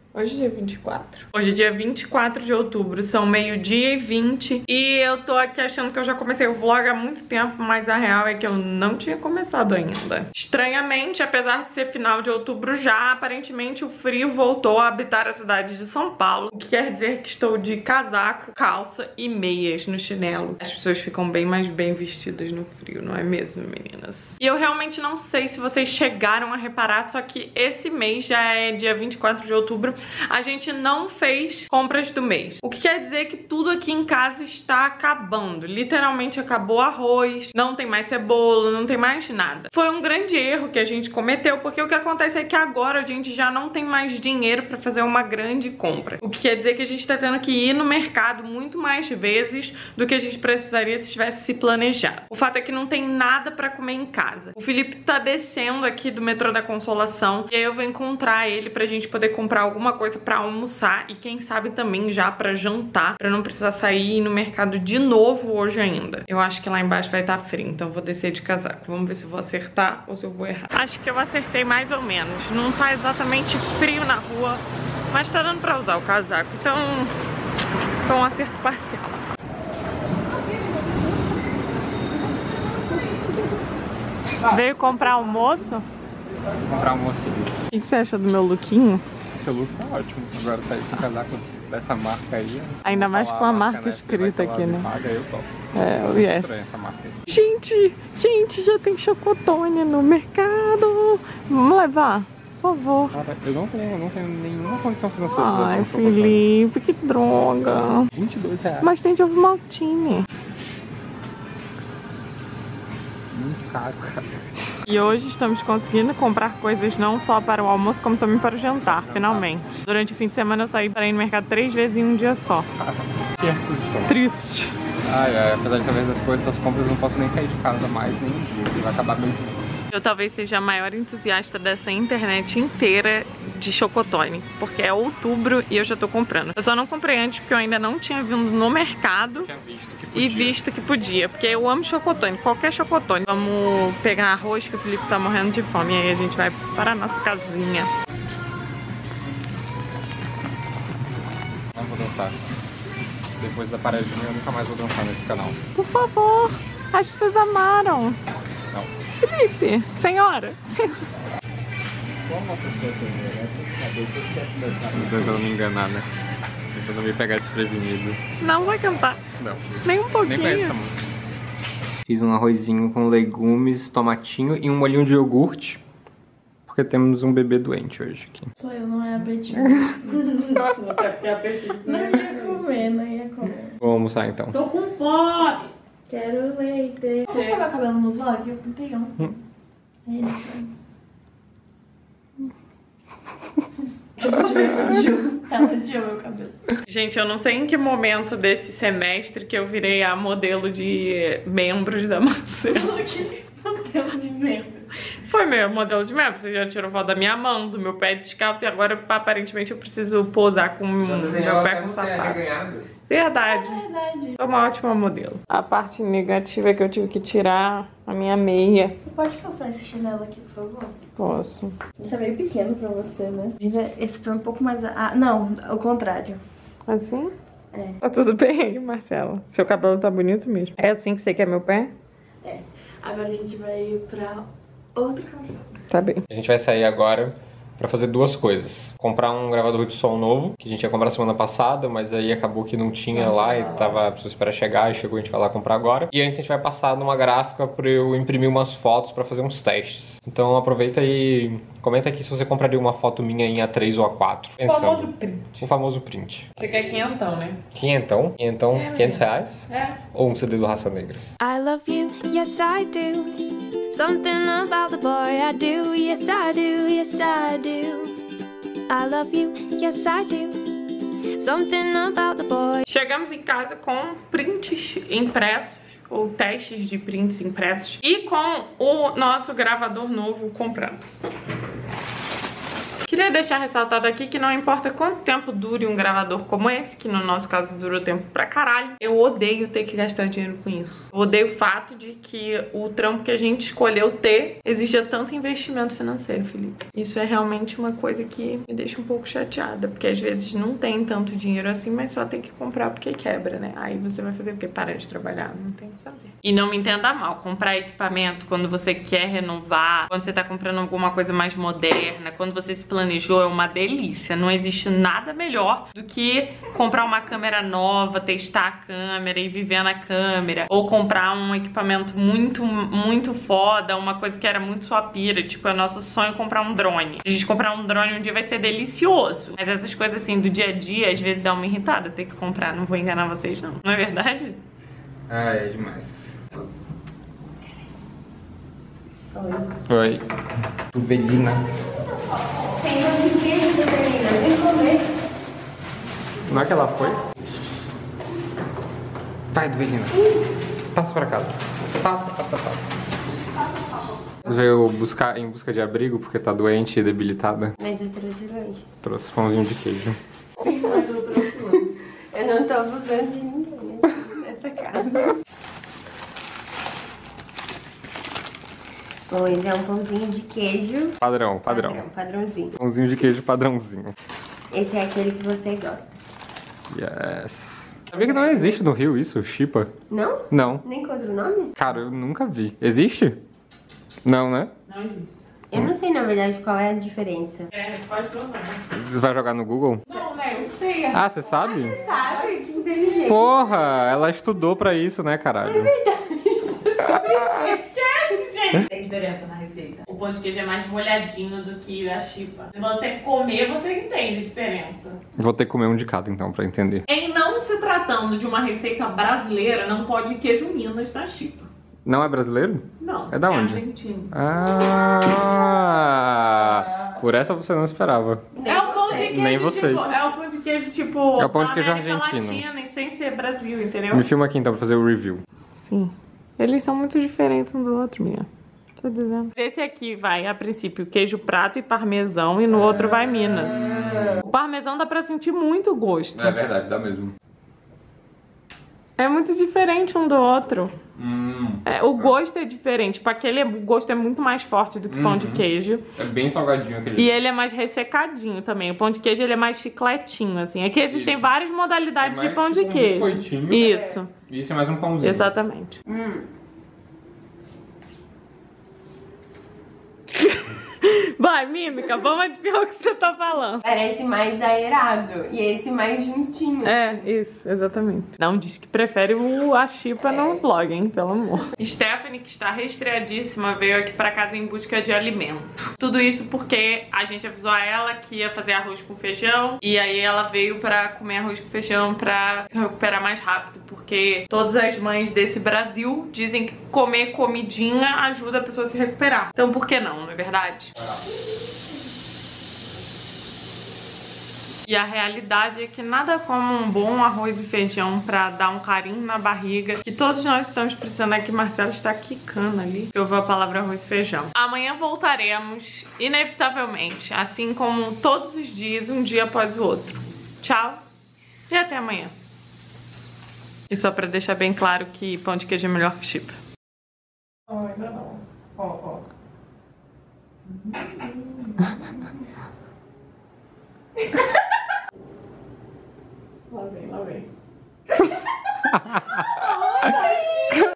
Hoje é dia 24. Hoje é dia 24 de outubro, são 12h20. E eu tô aqui achando que eu já comecei o vlog há muito tempo, mas a real é que eu não tinha começado ainda. Estranhamente, apesar de ser final de outubro já, aparentemente o frio voltou a habitar a cidade de São Paulo. O que quer dizer que estou de casaco, calça e meias no chinelo. As pessoas ficam bem mais bem vestidas no frio, não é mesmo, meninas? E eu realmente não sei se vocês chegaram a reparar, só que esse mês já é dia 24 de outubro. A gente não fez compras do mês. O que quer dizer que tudo aqui em casa está acabando. Literalmente acabou arroz, não tem mais cebola, não tem mais nada. Foi um grande erro que a gente cometeu, porque o que acontece é que agora a gente já não tem mais dinheiro para fazer uma grande compra. O que quer dizer que a gente tá tendo que ir no mercado muito mais vezes do que a gente precisaria se tivesse se planejado. O fato é que não tem nada para comer em casa. O Felipe tá descendo aqui do metrô da Consolação e aí eu vou encontrar ele pra gente poder comprar alguma coisa pra almoçar e quem sabe também já pra jantar, pra não precisar sair e ir no mercado de novo hoje ainda. Eu acho que lá embaixo vai estar frio, então eu vou descer de casaco. Vamos ver se eu vou acertar ou se eu vou errar. Acho que eu acertei mais ou menos. Não tá exatamente frio na rua, mas tá dando pra usar o casaco, então foi um acerto parcial. Veio comprar almoço? Comprar almoço. O que você acha do meu lookinho? Seu look tá ótimo. Agora sair com o casaco dessa marca aí. Ainda mais com a marca escrita aqui, né? Paga, eu topo. É, o Yes. Essa marca aí. Gente, já tem chocotone no mercado. Vamos levar? Por favor. Cara, eu não tenho nenhuma condição financeira. Ai, Felipe, que droga. R$22. Mas tem de ovo maltine. Muito caro, cara. E hoje estamos conseguindo comprar coisas não só para o almoço, como também para o jantar, finalmente. Durante o fim de semana eu saí para ir no mercado 3 vezes em um dia só. Que aflição. Triste. Ai, apesar de talvez das compras eu não posso nem sair de casa mais nem um dia. Vai acabar meu dia. Eu talvez seja a maior entusiasta dessa internet inteira de chocotone, porque é outubro e eu já tô comprando. Eu só não comprei antes porque eu ainda não tinha vindo no mercado e visto que podia, porque eu amo chocotone, qualquer chocotone. Vamos pegar arroz que o Felipe tá morrendo de fome e aí a gente vai para a nossa casinha. Não vou dançar. Depois da paradinha eu nunca mais vou dançar nesse canal. Por favor, acho que vocês amaram. Não. Felipe, senhora. Tô tentando me enganar, né? Tentando me pegar desprevenido. Não vai cantar. Não. Nem um pouquinho. Nem conheço essa música. Fiz um arrozinho com legumes, tomatinho e um molhinho de iogurte. Porque temos um bebê doente hoje aqui. Sou eu, não é apetite. Não ia comer. Vou almoçar então. Tô com fome. Quero leite. Você mostrou meu cabelo no vlog? Eu pintei um. É isso. Ela odiou meu cabelo. Gente, eu não sei em que momento desse semestre que eu virei a modelo de membros da Marcela. Que modelo de membro? Foi meu modelo de membro. Você já tirou foto da minha mão, do meu pé descalço e agora aparentemente eu preciso posar com o meu pé com sapato. Verdade. Verdade. Sou uma ótima modelo. A parte negativa é que eu tive que tirar a minha meia. Você pode calçar esse chinelo aqui, por favor? Posso. Ele tá meio pequeno pra você, né? Esse foi um pouco mais... Ah, não, o contrário. Assim? É. Tá tudo bem, Marcela. Seu cabelo tá bonito mesmo. É assim que você quer meu pé? É. Agora a gente vai ir pra outra calçada. Tá bem. A gente vai sair agora pra fazer duas coisas. Comprar um gravador de som novo, que a gente ia comprar semana passada, mas aí acabou que não tinha lá e precisou esperar chegar e chegou, a gente vai lá comprar agora. E antes a gente vai passar numa gráfica pra eu imprimir umas fotos pra fazer uns testes. Então aproveita e comenta aqui se você compraria uma foto minha em A3 ou A4. O famoso print. O famoso print. Você quer quinhentão, né? Quinhentão? Quinhentão, R$500? É. Ou um CD do Raça Negra? I love you, yes I do. Something about the boy I do, yes I do, yes I do. I love you, yes I do. Something about the boy. Chegamos em casa com prints impressos, ou testes de prints impressos, e com o nosso gravador novo comprado. Que Queria deixar ressaltado aqui que não importa quanto tempo dure um gravador como esse, que no nosso caso durou tempo pra caralho, eu odeio ter que gastar dinheiro com isso. Eu odeio o fato de que o trampo que a gente escolheu ter exigia tanto investimento financeiro, Felipe. Isso é realmente uma coisa que me deixa um pouco chateada, porque às vezes não tem tanto dinheiro assim, mas só tem que comprar porque quebra, né? Aí você vai fazer o quê? Parar de trabalhar? Não tem o que fazer. E não me entenda mal, comprar equipamento quando você quer renovar, quando você tá comprando alguma coisa mais moderna, quando você se planejou, é uma delícia. Não existe nada melhor do que comprar uma câmera nova, testar a câmera e viver na câmera, ou comprar um equipamento muito foda, uma coisa que era muito sua pira, tipo, é nosso sonho comprar um drone. Se a gente comprar um drone um dia vai ser delicioso, mas essas coisas assim do dia a dia às vezes dá uma irritada ter que comprar, não vou enganar vocês não, não é verdade? Ah, é demais. Oi. Tuvelina. Tem pão de queijo, Tuvelina. Vem comer. Não é que ela foi? Vai, Tuvelina. Passa pra casa. Passa. Veio em busca de abrigo porque tá doente e debilitada. Mas eu trouxe lanche. Trouxe pãozinho de queijo. Sim, mas eu trouxe lanche. Eu não tô abusando de ninguém nessa casa. Bom, esse é um pãozinho de queijo. Padrãozinho. Pãozinho de queijo padrãozinho. Esse é aquele que você gosta. Yes. Sabia que não existe no Rio isso, chipa? Não? Não. Nem com outro nome? Cara, eu nunca vi. Existe? Não, né? Não existe. Eu não sei, na verdade, qual é a diferença. Pode tornar. Você vai jogar no Google? Não, né? Eu sei. Ah, você sabe? Sabe? Que inteligente. Porra, ela estudou pra isso, né, caralho? Esquece, gente. Tem diferença na receita. O pão de queijo é mais molhadinho do que a chipa. Se você comer, você entende a diferença. Vou ter que comer um de cada, então, pra entender. Em não se tratando de uma receita brasileira, não pode queijo Minas na chipa. Não é brasileiro? Não. É da onde? Argentino. Ah, por essa você não esperava. É o pão de queijo. Nem vocês. Tipo, é o pão de queijo tipo. É o pão de queijo América argentino. Latina, sem ser Brasil, entendeu? Me filma aqui então pra fazer o review. Sim. Eles são muito diferentes um do outro, minha. Tô dizendo. Esse aqui vai, a princípio, queijo prato e parmesão, e no outro vai Minas. O parmesão dá pra sentir muito gosto. É verdade, dá mesmo. É muito diferente um do outro. O gosto é diferente. Tipo, o gosto é muito mais forte do que pão de queijo. É bem salgadinho aquele. E ele é mais ressecadinho também. O pão de queijo ele é mais chicletinho, assim. Aqui existem várias modalidades de pão de queijo. Isso. Isso é mais um pãozinho. Exatamente. Vai, mímica, vamos adivinhar o que você tá falando. Parece mais aerado e esse mais juntinho. É, isso, exatamente. Não diz que prefere a chipa no vlog, hein, pelo amor. Stephanie, que está resfriadíssima, veio aqui pra casa em busca de alimento. Tudo isso porque a gente avisou a ela que ia fazer arroz com feijão, e aí ela veio pra comer arroz com feijão pra se recuperar mais rápido, porque todas as mães desse Brasil dizem que comer comidinha ajuda a pessoa a se recuperar. Então por que não, não é verdade? E a realidade é que nada como um bom arroz e feijão pra dar um carinho na barriga, que todos nós estamos precisando. Aqui, Marcelo está quicando ali, que eu vou a palavra arroz e feijão. Amanhã voltaremos, inevitavelmente, assim como todos os dias, um dia após o outro. Tchau e até amanhã. E só pra deixar bem claro que pão de queijo é melhor que chipa. Não, ainda não. Ó. Lá vem.